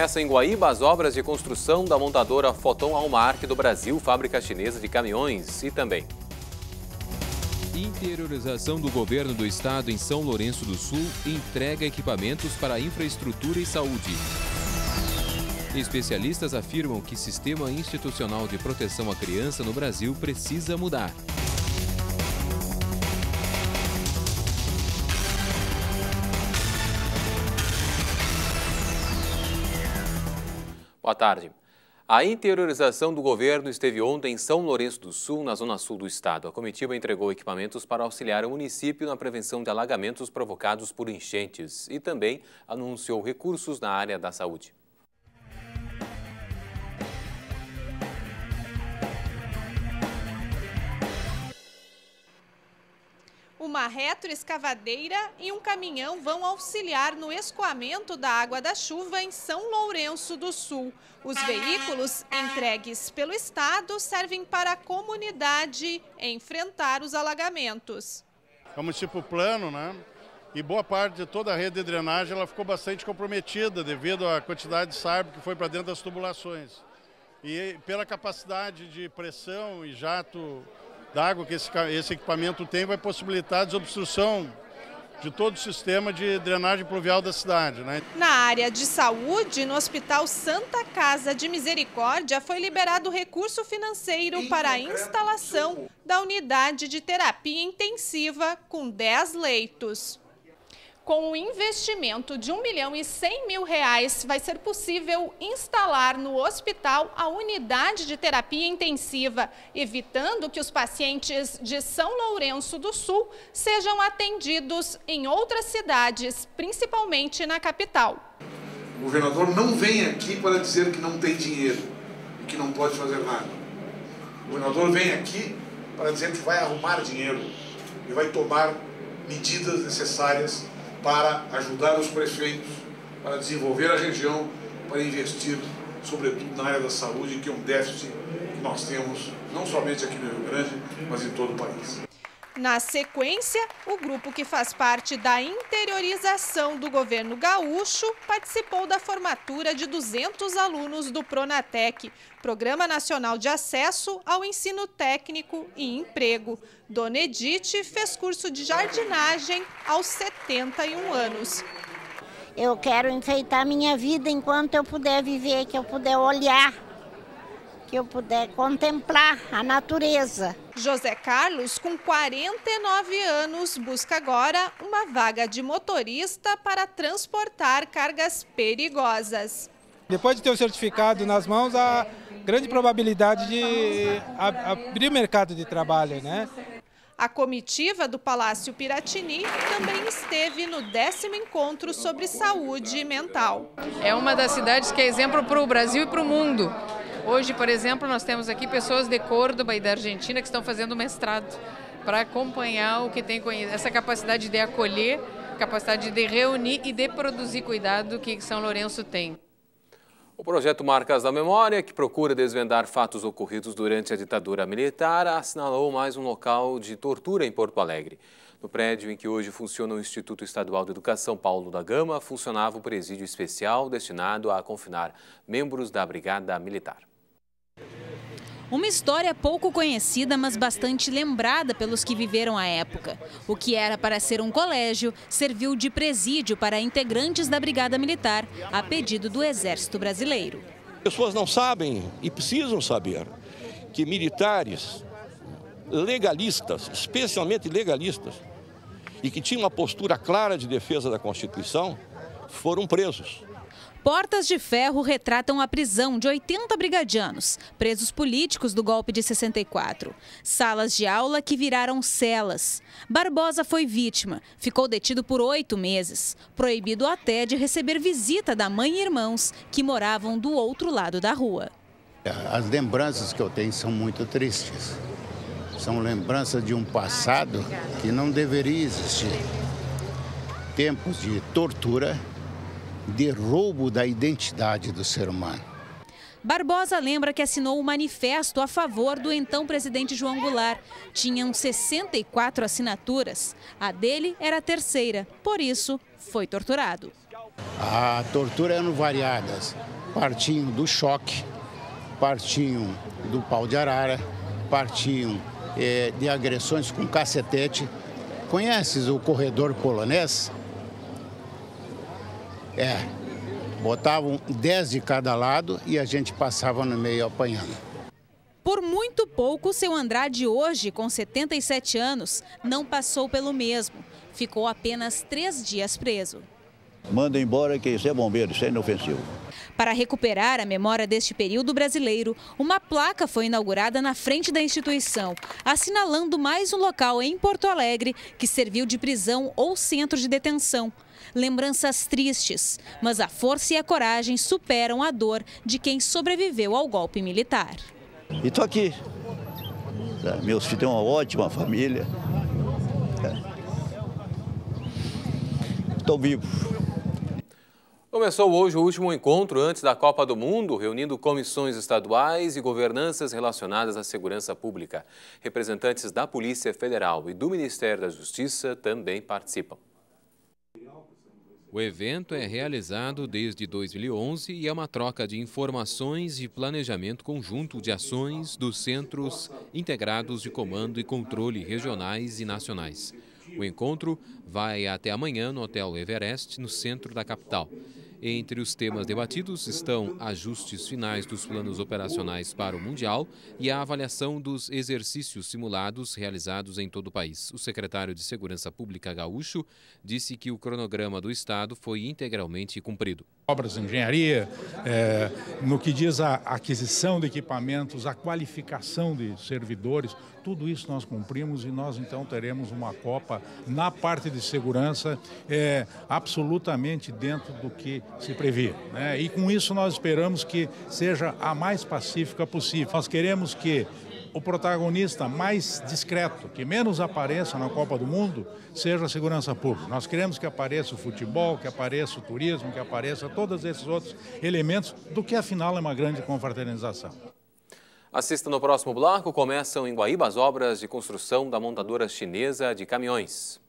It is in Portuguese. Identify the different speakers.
Speaker 1: Começa em Guaíba as obras de construção da montadora Foton Almark do Brasil, fábrica chinesa de caminhões, e também
Speaker 2: interiorização do governo do estado em São Lourenço do Sul entrega equipamentos para infraestrutura e saúde. Especialistas afirmam que o sistema institucional de proteção à criança no Brasil precisa mudar.
Speaker 1: Boa tarde. A interiorização do governo esteve ontem em São Lourenço do Sul, na zona sul do estado. A comitiva entregou equipamentos para auxiliar o município na prevenção de alagamentos provocados por enchentes e também anunciou recursos na área da saúde.
Speaker 3: Uma retroescavadeira e um caminhão vão auxiliar no escoamento da água da chuva em São Lourenço do Sul. Os veículos entregues pelo Estado servem para a comunidade enfrentar os alagamentos.
Speaker 4: É um município plano, né? E boa parte de toda a rede de drenagem ela ficou bastante comprometida devido à quantidade de sarbo que foi para dentro das tubulações. E pela capacidade de pressão e jato d'água que esse equipamento tem, vai possibilitar a desobstrução de todo o sistema de drenagem pluvial da cidade, né?
Speaker 3: Na área de saúde, no Hospital Santa Casa de Misericórdia, foi liberado recurso financeiro para a instalação da unidade de terapia intensiva com 10 leitos. Com o investimento de R$1.100.000, vai ser possível instalar no hospital a unidade de terapia intensiva, evitando que os pacientes de São Lourenço do Sul sejam atendidos em outras cidades, principalmente na capital.
Speaker 5: O governador não vem aqui para dizer que não tem dinheiro e que não pode fazer nada. O governador vem aqui para dizer que vai arrumar dinheiro e vai tomar medidas necessárias para ajudar os prefeitos, para desenvolver a região, para investir, sobretudo na área da saúde, que é um déficit que nós temos, não somente aqui no Rio Grande, mas em todo o país.
Speaker 3: Na sequência, o grupo que faz parte da interiorização do governo gaúcho participou da formatura de 200 alunos do Pronatec, Programa Nacional de Acesso ao Ensino Técnico e Emprego. Dona Edith fez curso de jardinagem aos 71 anos.
Speaker 6: Eu quero enfeitar minha vida enquanto eu puder viver, que eu puder olhar, que eu puder contemplar a natureza.
Speaker 3: José Carlos, com 49 anos, busca agora uma vaga de motorista para transportar cargas perigosas.
Speaker 7: Depois de ter o certificado nas mãos, há grande probabilidade de abrir o mercado de trabalho, né?
Speaker 3: A comitiva do Palácio Piratini também esteve no 10º encontro sobre saúde mental.
Speaker 8: É uma das cidades que é exemplo para o Brasil e para o mundo. Hoje, por exemplo, nós temos aqui pessoas de Córdoba e da Argentina que estão fazendo mestrado para acompanhar o que tem essa capacidade de acolher, capacidade de reunir e de produzir cuidado que São Lourenço tem.
Speaker 1: O projeto Marcas da Memória, que procura desvendar fatos ocorridos durante a ditadura militar, assinalou mais um local de tortura em Porto Alegre. No prédio em que hoje funciona o Instituto Estadual de Educação Paulo da Gama, funcionava um presídio especial destinado a confinar membros da Brigada Militar.
Speaker 9: Uma história pouco conhecida, mas bastante lembrada pelos que viveram a época. O que era para ser um colégio, serviu de presídio para integrantes da Brigada Militar, a pedido do Exército Brasileiro.
Speaker 10: Pessoas não sabem e precisam saber que militares legalistas, especialmente legalistas, e que tinham uma postura clara de defesa da Constituição, foram presos.
Speaker 9: Portas de ferro retratam a prisão de 80 brigadianos, presos políticos do golpe de 64. Salas de aula que viraram celas. Barbosa foi vítima, ficou detido por 8 meses, proibido até de receber visita da mãe e irmãos que moravam do outro lado da rua.
Speaker 11: As lembranças que eu tenho são muito tristes. São lembranças de um passado que não deveria existir. Tempos de tortura, de roubo da identidade do ser humano.
Speaker 9: Barbosa lembra que assinou um manifesto a favor do então presidente João Goulart. Tinham 64 assinaturas. A dele era a terceira, por isso foi torturado.
Speaker 11: A tortura eram variadas, partiam do choque, partiam do pau de arara, partiam de agressões com cacetete. Conheces o corredor polonês? Botavam 10 de cada lado e a gente passava no meio apanhando.
Speaker 9: Por muito pouco, seu Andrade hoje, com 77 anos, não passou pelo mesmo. Ficou apenas 3 dias preso.
Speaker 12: Manda embora que isso é bombeiro, isso é inofensivo.
Speaker 9: Para recuperar a memória deste período brasileiro, uma placa foi inaugurada na frente da instituição, assinalando mais um local em Porto Alegre que serviu de prisão ou centro de detenção. Lembranças tristes, mas a força e a coragem superam a dor de quem sobreviveu ao golpe militar.
Speaker 12: E estou aqui. Meus filhos têm uma ótima família. Estou vivo.
Speaker 1: Começou hoje o último encontro antes da Copa do Mundo, reunindo comissões estaduais e governanças relacionadas à segurança pública. Representantes da Polícia Federal e do Ministério da Justiça também participam.
Speaker 2: O evento é realizado desde 2011 e é uma troca de informações e planejamento conjunto de ações dos Centros Integrados de Comando e Controle regionais e nacionais. O encontro vai até amanhã no Hotel Everest, no centro da capital. Entre os temas debatidos estão ajustes finais dos planos operacionais para o Mundial e a avaliação dos exercícios simulados realizados em todo o país. O secretário de Segurança Pública gaúcho disse que o cronograma do Estado foi integralmente cumprido.
Speaker 13: Obras de engenharia, no que diz a aquisição de equipamentos, a qualificação de servidores, tudo isso nós cumprimos e nós então teremos uma Copa na parte de segurança absolutamente dentro do que se prevê, né? E com isso nós esperamos que seja a mais pacífica possível. Nós queremos que o protagonista mais discreto, que menos apareça na Copa do Mundo, seja a segurança pública. Nós queremos que apareça o futebol, que apareça o turismo, que apareça todos esses outros elementos do que afinal é uma grande confraternização.
Speaker 1: Assista no próximo bloco. Começam em Guaíba as obras de construção da montadora chinesa de caminhões.